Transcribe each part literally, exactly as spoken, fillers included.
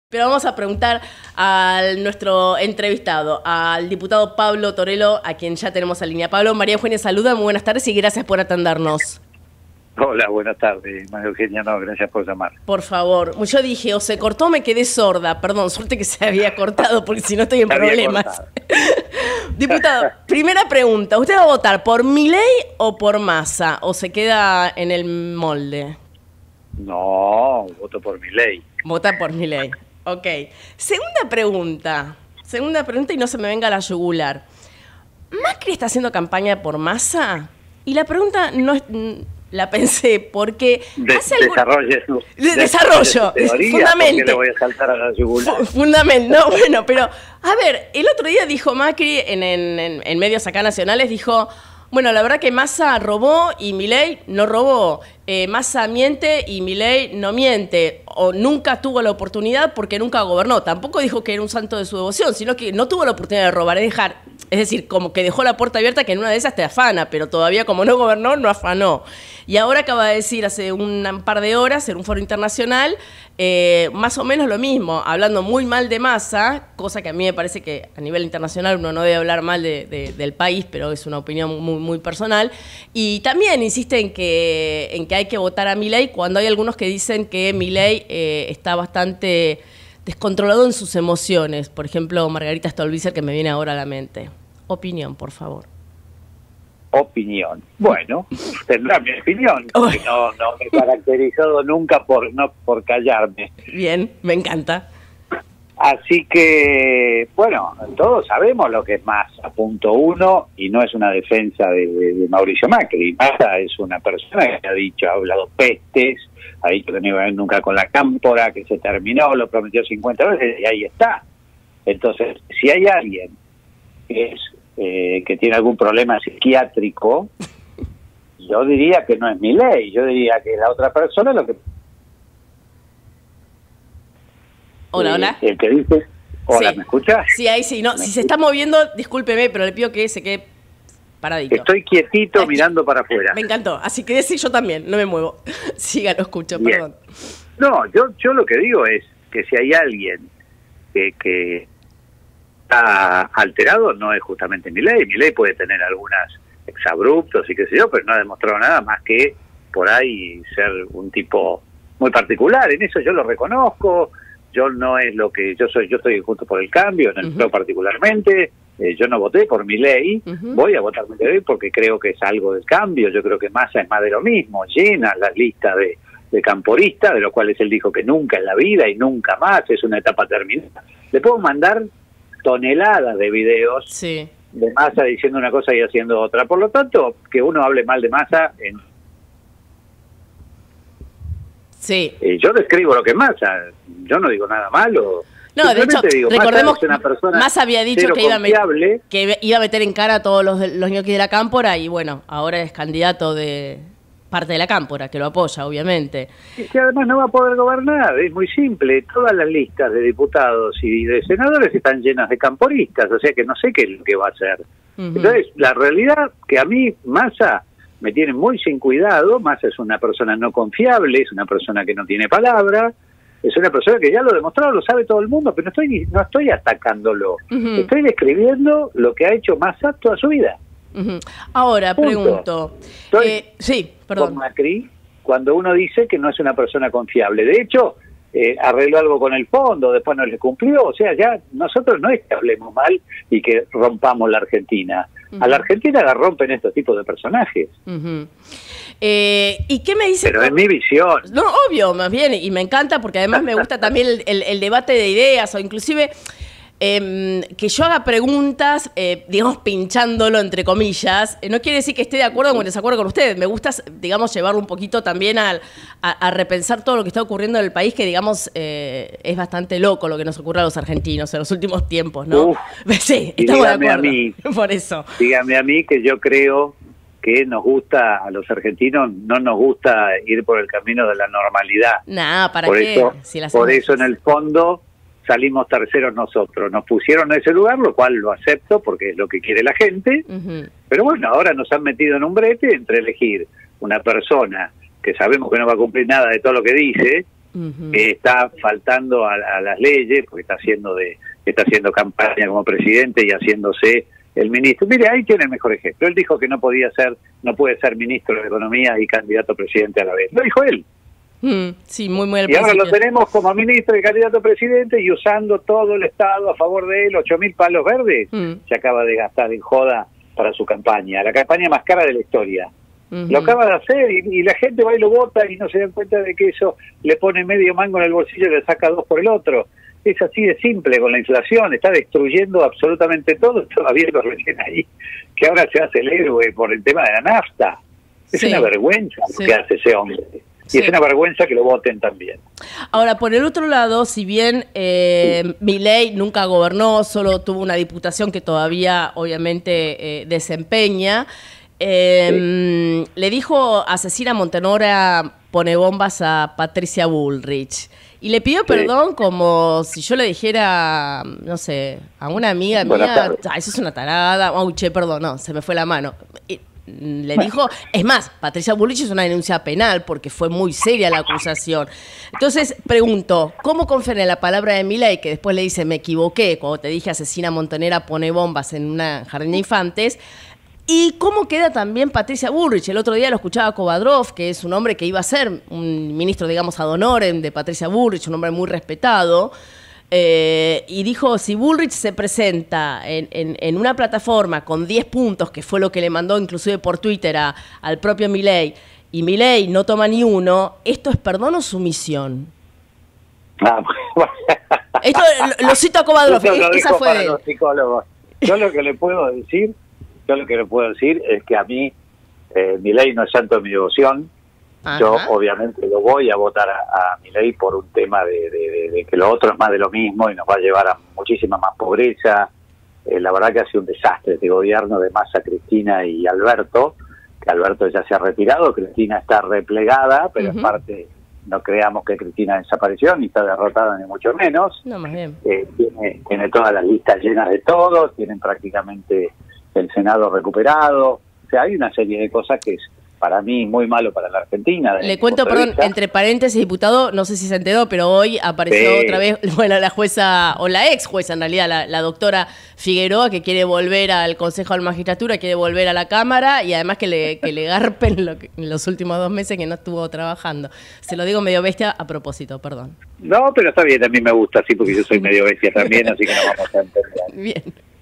Pero vamos a preguntar a nuestro entrevistado, al diputado Pablo Torello, a quien ya tenemos en línea. Pablo, María Eugenia saluda, muy buenas tardes y gracias por atendernos. Hola, buenas tardes, María Eugenia, no, gracias por llamar. Por favor, yo dije, o se cortó o me quedé sorda, perdón, suerte que se había cortado porque si no estoy en problemas. Diputado, primera pregunta, ¿usted va a votar por Milei o por Massa o se queda en el molde? No, voto por Milei. Vota por Milei. Ok. Segunda pregunta. Segunda pregunta y no se me venga a la yugular. ¿Macri está haciendo campaña por Massa? Y la pregunta no es, la pensé porque... De, hace algún... Desarrolle su, de, desarrollo. Teoría, fundamento. le voy a saltar a la yugular. Fundamento. No, bueno, pero... A ver, el otro día dijo Macri en, en, en, en medios acá nacionales, dijo... Bueno, la verdad que Massa robó y Milei no robó. Eh, Massa miente y Milei no miente. O nunca tuvo la oportunidad porque nunca gobernó. Tampoco dijo que era un santo de su devoción, sino que no tuvo la oportunidad de robar, de dejar. Es decir, como que dejó la puerta abierta que en una de esas te afana, pero todavía como no gobernó, no afanó. Y ahora acaba de decir hace un par de horas en un foro internacional, eh, más o menos lo mismo, hablando muy mal de Massa, cosa que a mí me parece que a nivel internacional uno no debe hablar mal de, de, del país, pero es una opinión muy, muy personal. Y también insiste en que, en que hay que votar a Milei cuando hay algunos que dicen que Milei eh, está bastante descontrolado en sus emociones. Por ejemplo, Margarita Stolbizer, que me viene ahora a la mente. Opinión, por favor. Opinión. Bueno, tendrá mi opinión, porque no, no me he caracterizado nunca por, no, por callarme. Bien, me encanta. Así que, bueno, todos sabemos lo que es Massa, punto uno, y no es una defensa de, de, de Mauricio Macri. Massa es una persona que ha dicho, ha hablado pestes, ha dicho que no iba a ver nunca con la cámpora, que se terminó, lo prometió cincuenta veces, y ahí está. Entonces, si hay alguien que es eh, que tiene algún problema psiquiátrico, yo diría que no es Milei, yo diría que la otra persona lo que... Hola, hola. El que dice... Hola, sí. ¿Me escuchas? Sí, ahí sí. No, si se está moviendo, discúlpeme, pero le pido que se quede paradito. Estoy quietito Ay, mirando para afuera. Me encantó. Así que sí, yo también, no me muevo. Siga, lo escucho, Bien. Perdón. No, yo, yo lo que digo es que si hay alguien que, que está alterado, no es justamente Milei. Milei puede tener algunas exabruptos y qué sé yo, pero no ha demostrado nada más que por ahí ser un tipo muy particular. En eso yo lo reconozco. Yo no es lo que yo soy, yo estoy justo por el cambio, en el uh-huh. particularmente, eh, yo no voté por Milei, uh-huh. voy a votar por Milei porque creo que es algo del cambio, yo creo que Massa es más de lo mismo, llena las listas de, de camporistas, de los cuales él dijo que nunca en la vida y nunca más, es una etapa terminada. Le puedo mandar toneladas de videos sí. de Massa diciendo una cosa y haciendo otra, por lo tanto, que uno hable mal de Massa en... Sí. Eh, yo describo lo que es Massa, yo no digo nada malo. No, de hecho, digo, recordemos que Massa Massa había dicho que iba, a meter, que iba a meter en cara a todos los, los ñoquis de la cámpora y bueno, ahora es candidato de parte de la cámpora, que lo apoya, obviamente. Y que además no va a poder gobernar, es muy simple, todas las listas de diputados y de senadores están llenas de camporistas, o sea que no sé qué es lo que va a hacer. Uh-huh. Entonces, la realidad que a mí Massa me tiene muy sin cuidado, Massa es una persona no confiable, es una persona que no tiene palabra, es una persona que ya lo demostró, lo sabe todo el mundo, pero no estoy no estoy atacándolo, uh-huh. estoy describiendo lo que ha hecho Massa toda su vida. Uh-huh. Ahora, Punto. pregunto, estoy eh, sí, perdón. Con Macri, cuando uno dice que no es una persona confiable, de hecho, eh, arregló algo con el fondo, después no le cumplió, o sea, ya nosotros no es que hablemos mal y que rompamos la Argentina. Uh-huh. A la Argentina la rompen estos tipos de personajes. Uh-huh. eh, ¿Y qué me dice? Pero es mi visión. No, obvio, más bien, y me encanta porque además me gusta también el, el, el debate de ideas o inclusive... Eh, que yo haga preguntas, eh, digamos, pinchándolo, entre comillas, eh, no quiere decir que esté de acuerdo o en desacuerdo con usted. Me gusta, digamos, llevarlo un poquito también a, a, a repensar todo lo que está ocurriendo en el país, que, digamos, eh, es bastante loco lo que nos ocurre a los argentinos en los últimos tiempos, ¿no? Uf, sí, estamos de acuerdo. A mí, por eso. Dígame a mí que yo creo que nos gusta, a los argentinos, no nos gusta ir por el camino de la normalidad. Nah, ¿para por qué? Eso, si las por eso, en el fondo... salimos terceros nosotros, nos pusieron en ese lugar, lo cual lo acepto porque es lo que quiere la gente, uh-huh. pero bueno, ahora nos han metido en un brete entre elegir una persona que sabemos que no va a cumplir nada de todo lo que dice, uh-huh. que está faltando a, a las leyes, porque está haciendo de está haciendo campaña como presidente y haciéndose el ministro. Mire, ahí tiene el mejor ejemplo. Él dijo que no podía ser, no puede ser ministro de Economía y candidato a presidente a la vez. Lo dijo él. Mm, sí, muy, muy al Y ahora principio. lo tenemos como ministro y candidato a presidente y usando todo el Estado a favor de él, ocho mil palos verdes, mm. se acaba de gastar en joda para su campaña, la campaña más cara de la historia. Uh-huh. Lo acaba de hacer y, y la gente va y lo vota y no se dan cuenta de que eso le pone medio mango en el bolsillo y le saca dos por el otro. Es así de simple con la inflación, está destruyendo absolutamente todo, todavía lo recién ahí, que ahora se hace el héroe por el tema de la nafta. Es sí. una vergüenza lo sí. que hace ese hombre. Y sí. es una vergüenza que lo voten también. Ahora, por el otro lado, si bien eh, sí. Milei nunca gobernó, solo tuvo una diputación que todavía obviamente eh, desempeña, eh, sí. le dijo a Cecilia Montenegro pone bombas a Patricia Bullrich. Y le pidió sí. perdón como si yo le dijera, no sé, a una amiga mía, ah, eso es una tarada, oh, che, perdón, no, se me fue la mano. Y, le bueno. dijo, es más, Patricia Bullrich es una denuncia penal porque fue muy seria la acusación. Entonces, pregunto, ¿cómo confían en la palabra de Milei que después le dice, me equivoqué, cuando te dije asesina Montenegro pone bombas en una jardín de infantes? ¿Y cómo queda también Patricia Bullrich? El otro día lo escuchaba Kovadrov, que es un hombre que iba a ser un ministro, digamos, ad honorem de Patricia Bullrich, un hombre muy respetado. Eh, y dijo, si Bullrich se presenta en, en, en una plataforma con diez puntos, que fue lo que le mandó inclusive por Twitter a, al propio Milei, y Milei no toma ni uno, ¿esto es perdón o sumisión? Ah, bueno. Esto lo, lo cito a Kovadrov, esa fue para los psicólogos. Yo lo que le puedo decir, yo lo que le puedo decir es que a mí eh, Milei no es santo de mi devoción. Ajá. Yo obviamente lo voy a votar a, a Milei por un tema de, de, de, de que lo otro es más de lo mismo y nos va a llevar a muchísima más pobreza. Eh, la verdad que ha sido un desastre este gobierno de Massa, Cristina y Alberto, que Alberto ya se ha retirado, Cristina está replegada, pero uh-huh. en parte no creamos que Cristina desapareció, ni está derrotada ni mucho menos. No, más bien. Eh, tiene, tiene todas las listas llenas de todos, tienen prácticamente el Senado recuperado. O sea, hay una serie de cosas que es para mí muy malo para la Argentina. Le cuento, perdón, entre paréntesis, diputado, no sé si se enteró, pero hoy apareció sí. otra vez, bueno, la jueza, o la ex jueza en realidad, la, la doctora Figueroa, que quiere volver al Consejo de la Magistratura, quiere volver a la Cámara, y además que le, que le garpen lo que, en los últimos dos meses que no estuvo trabajando. Se lo digo medio bestia a propósito, perdón. No, pero está bien, a mí me gusta así, porque yo soy medio bestia también, así que no vamos a entender. Bien.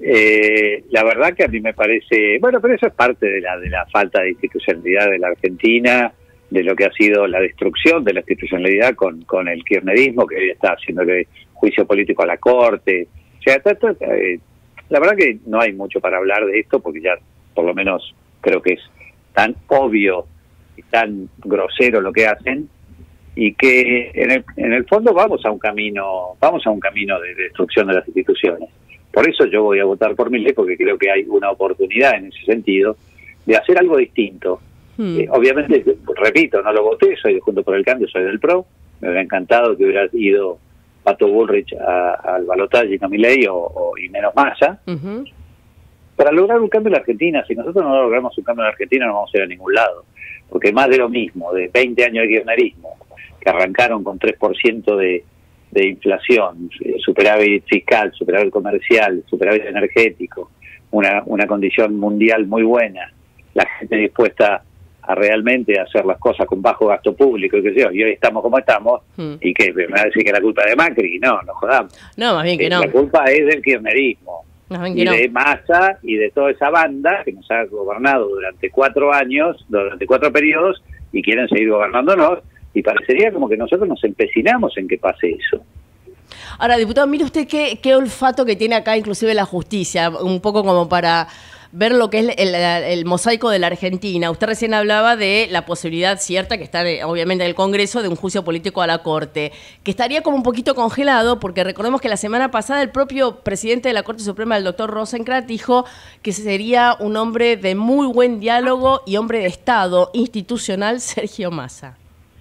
Eh, la verdad que a mí me parece, bueno, pero eso es parte de la de la falta de institucionalidad de la Argentina, de lo que ha sido la destrucción de la institucionalidad con, con el kirchnerismo, que hoy está haciéndole juicio político a la Corte. O sea, t- t- eh, la verdad que no hay mucho para hablar de esto, porque ya por lo menos creo que es tan obvio y tan grosero lo que hacen, y que en el, en el fondo vamos a un camino, vamos a un camino de destrucción de las instituciones. Por eso yo voy a votar por Milei, porque creo que hay una oportunidad en ese sentido de hacer algo distinto. Hmm. Eh, obviamente, repito, no lo voté, soy de Juntos por el Cambio, soy del P R O. Me hubiera encantado que hubiera ido Pato Bullrich al balotaje y no Milei, o, o, y menos Massa. Uh-huh. Para lograr un cambio en la Argentina, si nosotros no logramos un cambio en la Argentina, no vamos a ir a ningún lado. Porque más de lo mismo, de veinte años de kirchnerismo, que arrancaron con tres por ciento de... de inflación, superávit fiscal, superávit comercial, superávit energético, una, una condición mundial muy buena, la gente dispuesta a realmente hacer las cosas con bajo gasto público, y qué sé yo, y hoy estamos como estamos, hmm. y que me va a decir que la culpa es de Macri, no, no jodamos. No, más bien que eh, no. La culpa es del kirchnerismo, no, y no. de Massa, y de toda esa banda que nos ha gobernado durante cuatro años, durante cuatro periodos, y quieren seguir gobernándonos. Y parecería como que nosotros nos empecinamos en que pase eso. Ahora, diputado, mire usted qué, qué olfato que tiene acá inclusive la justicia, un poco como para ver lo que es el, el, el mosaico de la Argentina. Usted recién hablaba de la posibilidad cierta, que está obviamente en el Congreso, de un juicio político a la Corte, que estaría como un poquito congelado, porque recordemos que la semana pasada el propio presidente de la Corte Suprema, el doctor Rosenkrantz, dijo que sería un hombre de muy buen diálogo y hombre de Estado institucional, Sergio Massa.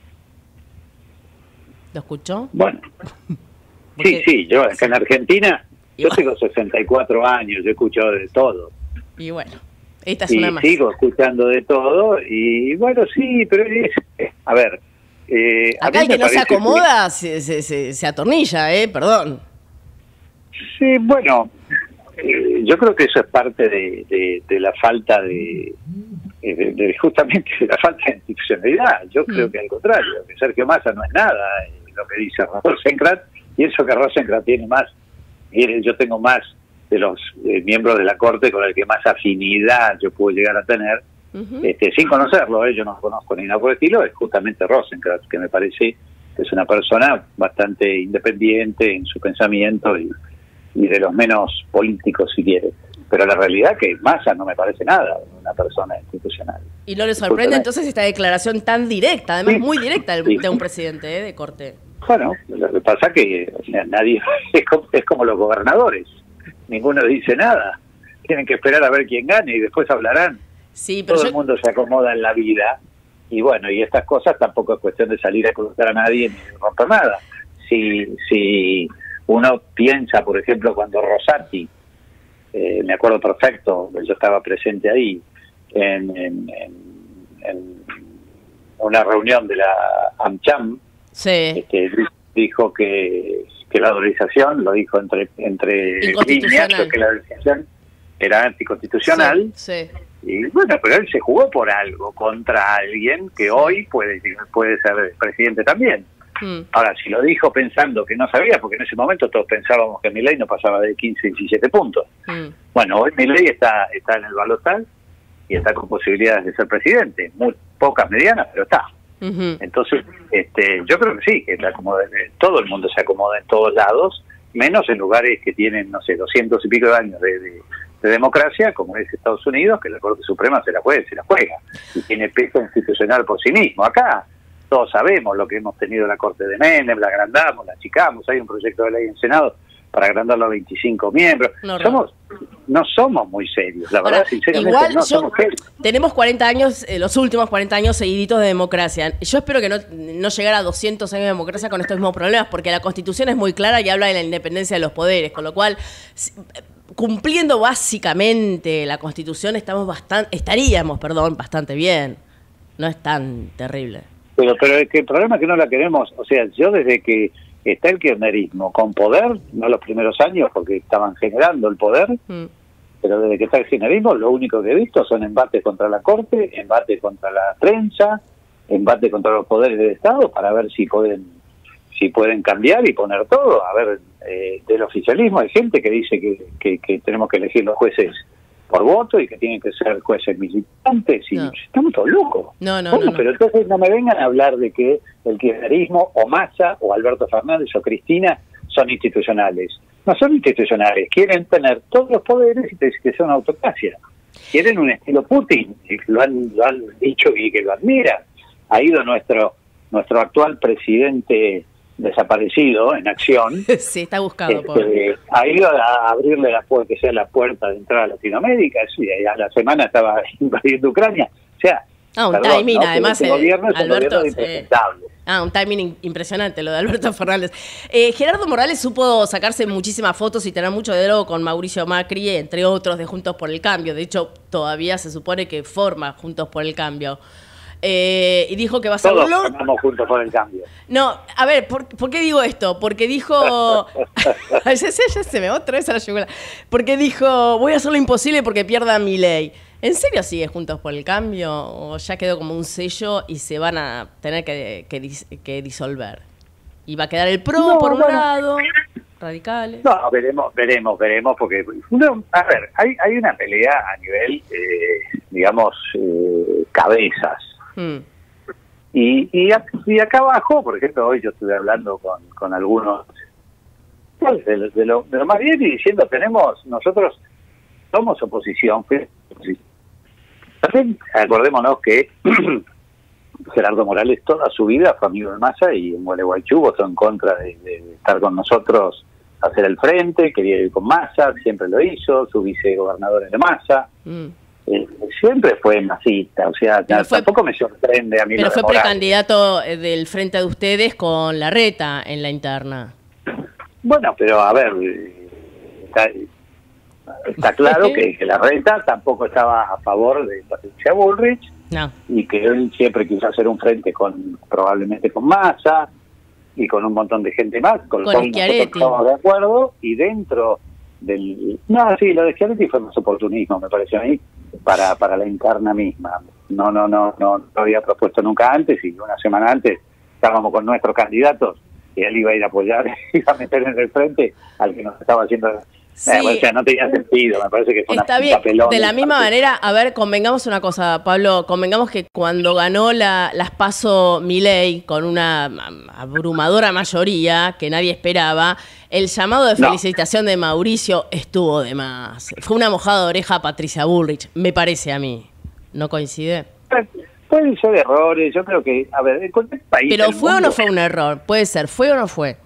¿Lo escuchó? Bueno, sí, sí, yo acá en Argentina, yo tengo sesenta y cuatro años, yo he escuchado de todo. Y bueno, esta es y una más. sigo escuchando de todo, y bueno, sí, pero es, a ver, Eh, Acá el que no se acomoda que... se, se, se, se atornilla, ¿eh? Perdón. Sí, bueno, eh, yo creo que eso es parte de, de, de la falta de, de, de justamente de la falta de institucionalidad. Yo creo mm. que al contrario, que Sergio Massa no es nada, eh, lo que dice Rosencrantz, y eso que Rosencrantz tiene más, mire, yo tengo más de los eh, miembros de la Corte con el que más afinidad yo puedo llegar a tener, uh-huh. este, sin conocerlo, eh, yo no conozco ni nada por el estilo, es justamente Rosencrantz, que me parece que es una persona bastante independiente en su pensamiento y, y de los menos políticos, si quiere. Pero la realidad es que Massa no me parece nada una persona institucional. ¿Y no le sorprende entonces esta declaración tan directa, además sí. muy directa de, sí. de un presidente eh, de Corte? Bueno, lo que pasa es que o sea, nadie es como, es como los gobernadores, ninguno dice nada, tienen que esperar a ver quién gane y después hablarán. Sí, pero todo yo... el mundo se acomoda en la vida y bueno, y estas cosas tampoco es cuestión de salir a cruzar a nadie ni romper nada. Si, si uno piensa, por ejemplo, cuando Rosati, eh, me acuerdo perfecto, yo estaba presente ahí en, en, en, en una reunión de la AmCham, sí. este, dijo que, que la dolarización, lo dijo entre entre líneas, que la dolarización era anticonstitucional. Sí, sí. Y bueno, pero él se jugó por algo contra alguien que sí. hoy puede, puede ser presidente también. Mm. Ahora, si lo dijo pensando que no sabía, porque en ese momento todos pensábamos que Milei no pasaba de quince, diecisiete puntos. Mm. Bueno, hoy Milei está, está en el balotaje y está con posibilidades de ser presidente. Muy pocas, medianas, pero está. Uh-huh. Entonces, este, yo creo que sí, que la acomoda, todo el mundo se acomoda en todos lados, menos en lugares que tienen, no sé, doscientos y pico de años de, de, de democracia, como es Estados Unidos, que la Corte Suprema se la juega, se la juega, y tiene peso institucional por sí mismo. Acá todos sabemos lo que hemos tenido en la Corte de Menem, la agrandamos, la achicamos, hay un proyecto de ley en Senado para agrandarlo a veinticinco miembros. No, somos no somos muy serios, la verdad, Ahora, sinceramente igual no yo, somos serios. Tenemos cuarenta años, eh, los últimos cuarenta años seguiditos de democracia. Yo espero que no, no llegara a doscientos años de democracia con estos mismos problemas, porque la Constitución es muy clara y habla de la independencia de los poderes, con lo cual, cumpliendo básicamente la Constitución, estamos bastante, estaríamos, perdón, bastante bien. No es tan terrible. Pero, pero es que el problema es que no la queremos, o sea, yo desde que está el kirchnerismo con poder, no los primeros años porque estaban generando el poder, mm. pero desde que está el kirchnerismo lo único que he visto son embates contra la Corte, embates contra la prensa, embates contra los poderes del Estado para ver si pueden si pueden cambiar y poner todo. A ver, eh, del oficialismo hay gente que dice que, que, que tenemos que elegir los jueces por voto y que tienen que ser jueces militantes y no. estamos todos locos. No, no, bueno, no, no. Pero entonces no me vengan a hablar de que el kirchnerismo o Massa o Alberto Fernández o Cristina son institucionales. No son institucionales, quieren tener todos los poderes y que sea una autocracia. Quieren un estilo Putin, y lo han, lo han dicho y que lo admiran. Ha ido nuestro nuestro actual presidente desaparecido en acción. Sí, está buscado. Este, por... Ha ido a abrirle la puerta, que sea la puerta de entrada a Latinoamérica, sí, a la semana estaba invadiendo Ucrania. O sea, ah, un perdón, timing, ¿no? además. Este eh, gobierno es Alberto, un gobierno impresentable. Ah, un timing impresionante lo de Alberto Fernández. Eh, Gerardo Morales supo sacarse muchísimas fotos y tener mucho diálogo con Mauricio Macri, entre otros de Juntos por el Cambio. De hecho, todavía se supone que forma Juntos por el Cambio. Eh, y dijo que va a ser Todos Todos formamos Juntos por el Cambio. No, a ver, ¿por, ¿por qué digo esto? Porque dijo... ya, se, ya se me otra vez a la yugular. Porque dijo, voy a hacer lo imposible porque pierda mi ley. ¿En serio sigue Juntos por el Cambio? ¿O ya quedó como un sello y se van a tener que, que, dis, que disolver? Y va a quedar el PRO no, por un bueno. lado, radicales. No, veremos, veremos, veremos, porque... No, a ver, hay, hay una pelea a nivel, eh, digamos, eh, cabezas. Mm. Y, y, y acá abajo, por ejemplo, hoy yo estuve hablando con, con algunos de lo, de, lo, de lo más bien y diciendo, tenemos, nosotros somos oposición. También acordémonos que Gerardo Morales toda su vida fue amigo de Massa y en Gualeguaychú votó en contra de, de, de estar con nosotros, hacer el frente, quería ir con Massa, siempre lo hizo, su vicegobernador es de Massa. Mm. Eh, siempre fue masista, o sea, pero tampoco fue, me sorprende a mí. Pero fue precandidato del frente de ustedes con Larreta en la interna. Bueno, pero a ver, está, está claro que, que Larreta tampoco estaba a favor de Patricia Bullrich No. Y que él siempre quiso hacer un frente con probablemente con Massa y con un montón de gente más, con, con lo cual nosotros estamos de acuerdo, y dentro del... No, sí, lo de Schiaretti fue más oportunismo, me parece a mí, para, para la interna misma. No, no, no, no, no había propuesto nunca antes, y una semana antes estábamos con nuestros candidatos y él iba a ir a apoyar, iba a meter en el frente al que nos estaba haciendo... Sí, eh, o sea, no tenía sentido, me parece que fue está una, bien. un papelón. De la misma manera, a ver, convengamos una cosa, Pablo, convengamos que cuando ganó la, las PASO Milei con una abrumadora mayoría que nadie esperaba, el llamado de felicitación no. de Mauricio estuvo de más. Fue una mojada de oreja a Patricia Bullrich, me parece a mí. ¿No coincide? Pueden ser errores, yo creo que, a ver, en cualquier país... Pero ¿fue mundo, o no fue un error? Puede ser, ¿fue o no fue?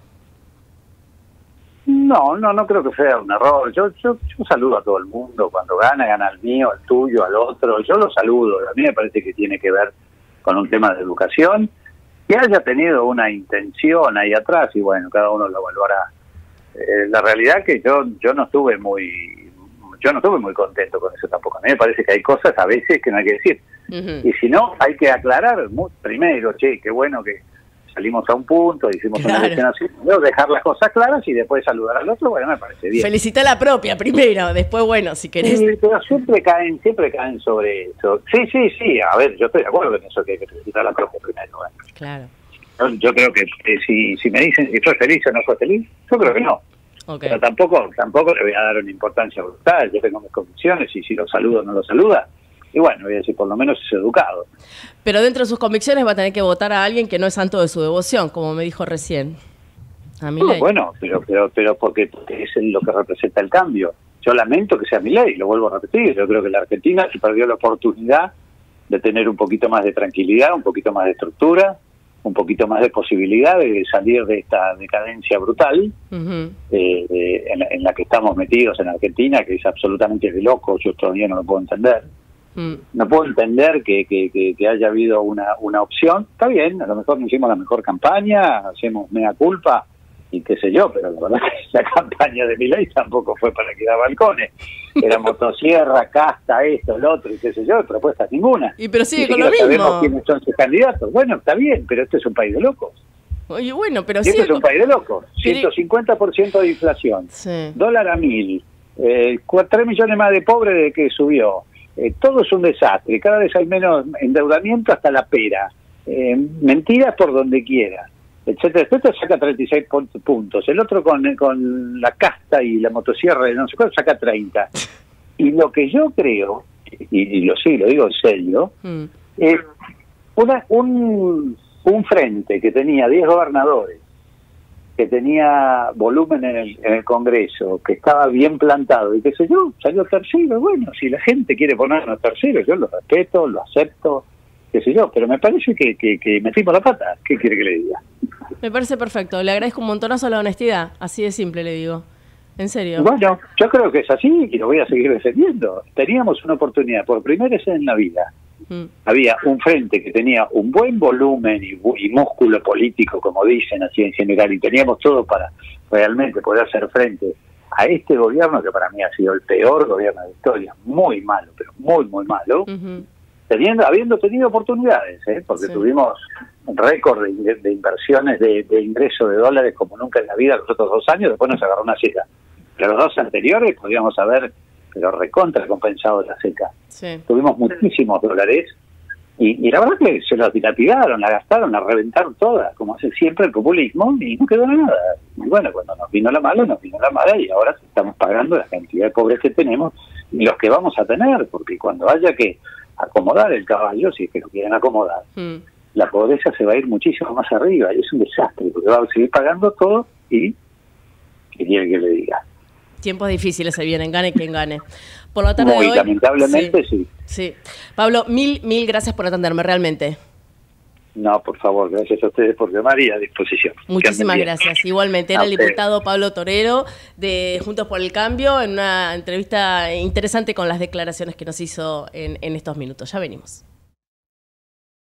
No, no, no creo que sea un error. Yo, yo, yo saludo a todo el mundo. Cuando gana, gana al mío, al tuyo, al otro. Yo lo saludo. A mí me parece que tiene que ver con un tema de educación. Que haya tenido una intención ahí atrás, y bueno, cada uno lo evaluará. Eh, la realidad es que yo, yo no estuve muy, yo no estuve muy contento con eso tampoco. A mí me parece que hay cosas a veces que no hay que decir. Uh-huh. Y si no, hay que aclarar muy, primero, che, qué bueno que salimos a un punto, hicimos claro. una elección así, dejar las cosas claras y después saludar al otro, bueno, me parece bien. Felicita a la propia primero, después, bueno, si querés. Sí, pero siempre caen, siempre caen sobre eso. Sí, sí, sí, a ver, yo estoy de acuerdo en eso, que hay que felicitar a la propia primero. Bueno. Claro. Yo, yo creo que eh, si, si me dicen si fue feliz o no fue feliz, yo creo que no. Okay. Pero tampoco, tampoco le voy a dar una importancia brutal, yo tengo mis convicciones y si lo saludo o no lo saluda, y bueno, voy a decir, por lo menos es educado. Pero dentro de sus convicciones va a tener que votar a alguien que no es santo de su devoción, como me dijo recién. A Milei. Bueno, pero pero pero porque, porque es lo que representa el cambio. Yo lamento que sea Milei, lo vuelvo a repetir. Yo creo que la Argentina se perdió la oportunidad de tener un poquito más de tranquilidad, un poquito más de estructura, un poquito más de posibilidad de salir de esta decadencia brutal uh-huh. eh, eh, en, en la que estamos metidos en Argentina, que es absolutamente de locos. Yo todavía no lo puedo entender. No puedo entender que, que, que, que haya habido una, una opción. Está bien, a lo mejor no hicimos la mejor campaña, hacemos mea culpa y qué sé yo, pero la verdad es que la campaña de Milei tampoco fue para que da balcones. Era motosierra, casta, esto, lo otro y qué sé yo, propuestas ninguna. Y pero sigue Ni con lo mismo. Sabemos quiénes son sus candidatos. Bueno, está bien, pero este es un país de locos. Oye, bueno, pero sí. Este es un país de locos. Pero... ciento cincuenta por ciento de inflación, sí. dólar a mil, eh, tres millones más de pobres de que subió. Eh, todo es un desastre, cada vez hay menos endeudamiento hasta la pera, eh, mentiras por donde quiera, etcétera. Este saca treinta y seis puntos, el otro con, con la casta y la motosierra de no sé cuál saca treinta. Y lo que yo creo, y, y lo sí, lo digo en serio, mm. es una, un, un frente que tenía diez gobernadores, que tenía volumen en el, en el Congreso, que estaba bien plantado, y qué sé yo, salió tercero. Bueno, si la gente quiere ponernos tercero, yo lo respeto, lo acepto, qué sé yo, pero me parece que, que, que metimos la pata. ¿Qué quiere que le diga? Me parece perfecto, le agradezco un montonazo la honestidad, así de simple le digo, en serio. Bueno, yo creo que es así y lo voy a seguir defendiendo. Teníamos una oportunidad, por primera vez en la vida, Mm. había un frente que tenía un buen volumen y, y músculo político, como dicen así en general, y teníamos todo para realmente poder hacer frente a este gobierno, que para mí ha sido el peor gobierno de la historia, muy malo, pero muy, muy malo, uh-huh. teniendo, habiendo tenido oportunidades, ¿eh? porque sí. tuvimos un récord de, de inversiones de, de ingreso de dólares como nunca en la vida los otros dos años, después nos agarró una seca. Pero los dos anteriores podíamos haber pero recontra compensado la seca. Sí. Tuvimos muchísimos dólares y, y la verdad que se los dilapidaron, la gastaron, la reventaron toda, como hace siempre el populismo, y no quedó nada. Y bueno, cuando nos vino la mala, nos vino la mala y ahora estamos pagando la cantidad de pobres que tenemos y los que vamos a tener, porque cuando haya que acomodar el caballo, si es que lo quieren acomodar, mm. la pobreza se va a ir muchísimo más arriba y es un desastre, porque va a seguir pagando todo y ¿qué quiere que le diga? Tiempos difíciles se vienen, gane quien gane. Por la tarde Muy de hoy, lamentablemente sí, sí. Sí. Pablo, mil, mil gracias por atenderme, realmente. No, por favor, gracias a ustedes por llamar y a disposición. Muchísimas gracias. Igualmente, era el diputado Pablo Torero de Juntos por el Cambio en una entrevista interesante con las declaraciones que nos hizo en, en estos minutos. Ya venimos.